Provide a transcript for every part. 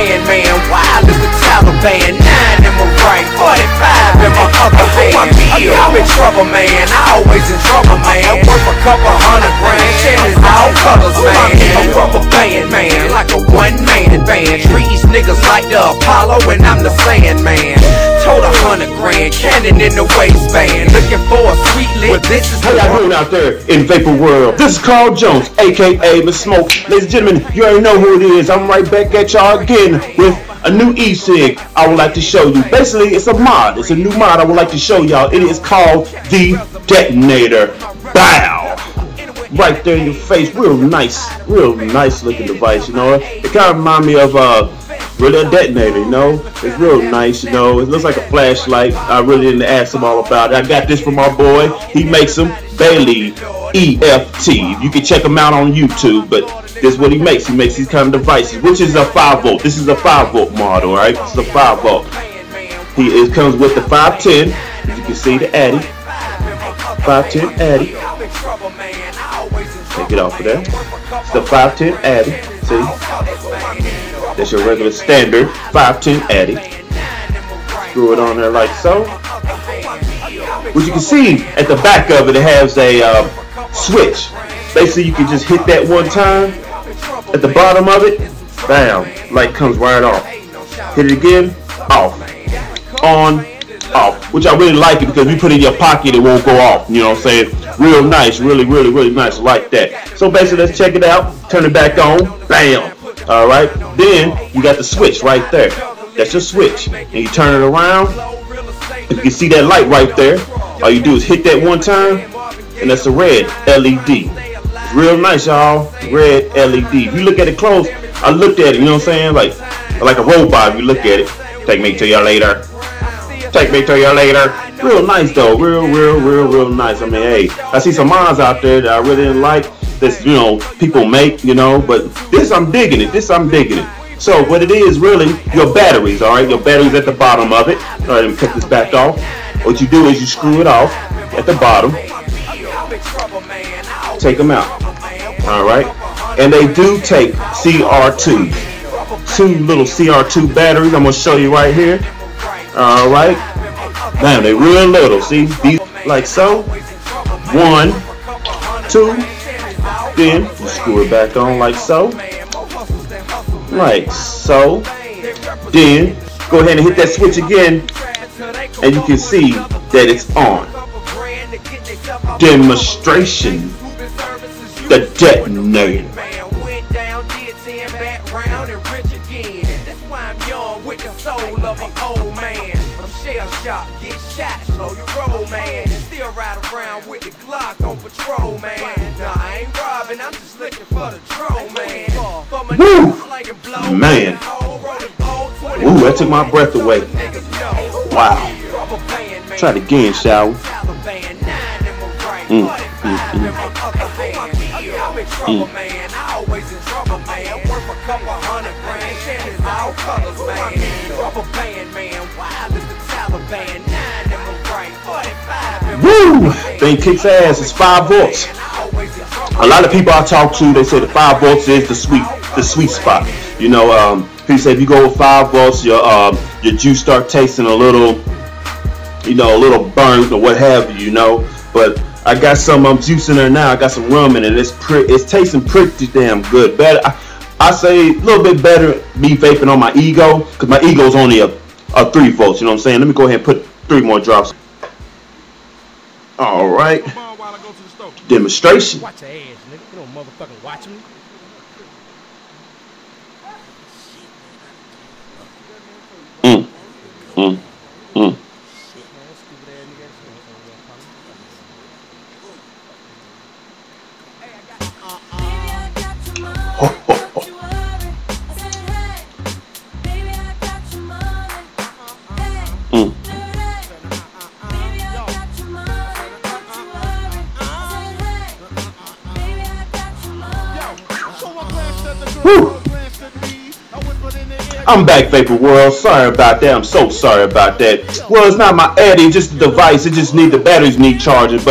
band, man, wild as the Taliban. 9 in my right, 45 in my other hand. I'm in trouble, man, I always in trouble, man. Worth a couple $100 grand, it's all colors, man. A rubber band, man, like a one-man band. Treat these niggas like the Apollo and I'm the Sandman. Told $100 grand, cannon in the waistband. Looking for a sweet lick, but this is how y'all doing out there in Vapor World? This is Carl Jones, aka Mr.Smoke. Ladies and gentlemen, you already know who it is. I'm right back at y'all again with a new e-cig I would like to show you. Basically, it's a mod. It's a new mod I would like to show y'all. It is called the Detonator. Bow! Right there in your face. Real nice looking device, you know. It kind of reminds me of really a detonator, you know. It's real nice, you know. It looks like a flashlight. I really didn't ask him all about it. I got this from our boy. He makes them. Bailey EFT. You can check him out on YouTube, but this is what he makes. He makes these kind of devices, which is a 5 volt. This is a 5 volt model, right? This is a 5 volt. It comes with the 510. As you can see, the Addy. 510 Addy. Take it off of there. It's the 510 Addy. See? That's your regular standard 510 Addy. Screw it on there like so. What you can see at the back of it, it has a switch. Basically, you can just hit that one time. At the bottom of it, bam, light comes right off. Hit it again, off. On, off. Which I really like it because you put it in your pocket, it won't go off. You know what I'm saying? Real nice, really nice, like that. So basically, let's check it out. Turn it back on, bam. All right. Then you got the switch right there. That's your switch, and you turn it around. You can see that light right there. All you do is hit that one time, and that's a red LED. It's real nice, y'all. Red LED. If you look at it close, I looked at it, you know what I'm saying? Like a robot, if you look at it. Take me to you later. Take me to you later. Real nice, though. Real nice. I mean, hey, I see some mods out there that I really didn't like. This, you know, people make, you know, but this I'm digging it. So what it is really, your batteries, all right? Your batteries at the bottom of it. All right, let me cut this back off. What you do is you screw it off at the bottom. Take them out. All right, and they do take CR2, 2 little CR2 batteries. I'm gonna show you right here. All right, damn, they real little. See, these like so. 1, 2. Then you screw it back on like so. Like so. Then go ahead and hit that switch again, and you can see that it's on. Demonstration. The Detonator. Woo! Man. Ooh, that took my breath away. Wow. Try it again, shall we? Woo! Thing kicks ass. It's 5 volts. A lot of people I talk to, they say the 5 volts is the sweet spot. You know, people say if you go with 5 volts, your juice start tasting a little, you know, a little burnt or what have you, you know. But I got some juice in there now. I got some rum in it. It's tasting pretty damn good. Better, I say a little bit better me vaping on my ego, because my ego is only a 3 volts. You know what I'm saying? Let me go ahead and put 3 more drops. All right. Demonstration. Watch your ass, nigga. You don't motherfucking watch me. Whew. I'm back, Vapor World. Sorry about that. I'm so sorry about that. Well, it's not my Addy, just the device. It just the batteries need charging. But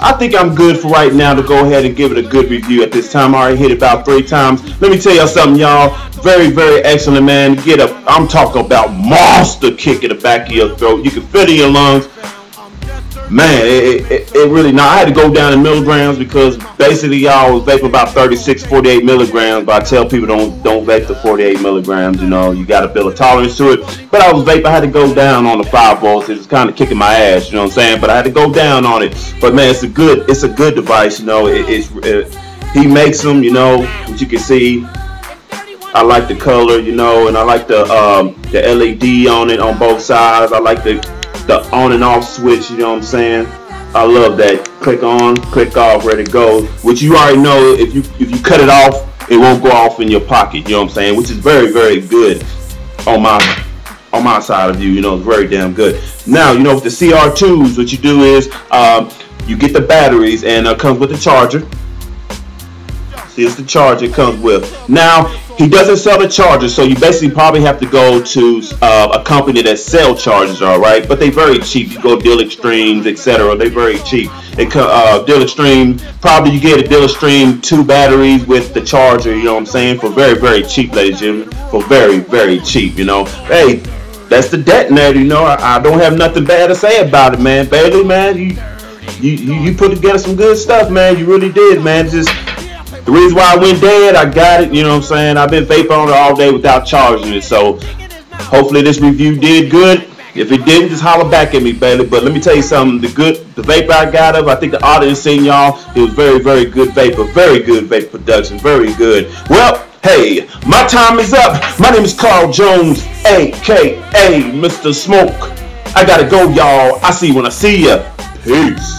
I think I'm good for right now to go ahead and give it a good review at this time. I already hit it about 3 times. Let me tell y'all something, y'all. Very, very excellent, man. I'm talking about monster kick in the back of your throat. You can feel it in your lungs. Man, it really, now I had to go down in milligrams because basically y'all was vaping about 36, 48 milligrams, but I tell people don't vape the 48 milligrams, you know, you got to build a tolerance to it. But I was vaping, I had to go down on the 5 volts. It was kind of kicking my ass, you know what I'm saying? But I had to go down on it. But man, it's a good device, you know. He makes them, you know, as you can see. I like the color, you know, and I like the LED on it on both sides. I like the on and off switch, you know what I'm saying? I love that. Click on, click off, ready to go. Which you already know, if you cut it off, it won't go off in your pocket, you know what I'm saying? Which is very, very good on my side of you, you know, it's very damn good. Now, you know, with the CR2s, what you do is you get the batteries, and it comes with the charger. See, it's the charger it comes with. Now, he doesn't sell the charger, so you basically probably have to go to a company that sells chargers, all right? But they're very cheap. You go Deal Extremes, etc. They're very cheap. Deal Extreme, probably you get a Deal Extreme 2 batteries with the charger, you know what I'm saying? For very, very cheap, ladies and gentlemen. For very, very cheap, you know. Hey, that's the Detonator, you know. I don't have nothing bad to say about it, man. Bailey, man, you put together some good stuff, man. You really did, man. Just the reason why I went dead, I got it, you know what I'm saying? I've been vaping on it all day without charging it, so hopefully this review did good. If it didn't, just holler back at me, Bailey. But let me tell you something, the vapor I got of, I think the audience seen y'all, it was very, very good vapor, very good vapor production, very good. Well, hey, my time is up. My name is Carl Jones, aka Mr. Smoke. I gotta go, y'all. I see you when I see ya. Peace.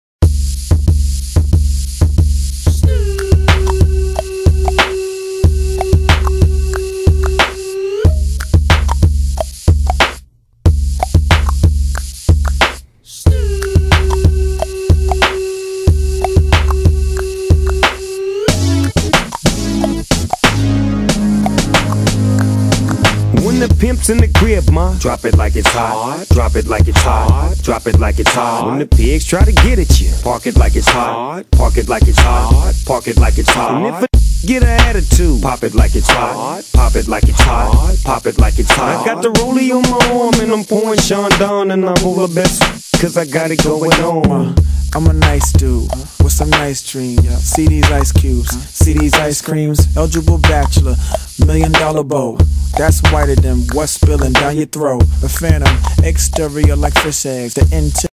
When the pimp's in the crib, ma, drop it like it's hot. Drop it like it's hot. Drop it like it's hot. When the pigs try to get at you, park it like it's hot. Park it like it's hot. Park it like it's hot. And if a get an attitude, pop it like it's hot. Pop it like it's hot. Pop it like it's hot. I got the rollie on my arm and I'm pouring Sean down and I'm over best cause I got it going on. I'm a nice dude with some nice dreams. See these ice cubes, see these ice creams. Eligible bachelor, $1 million bow. That's whiter than what's spilling down your throat. A phantom, exterior like fish eggs. The interior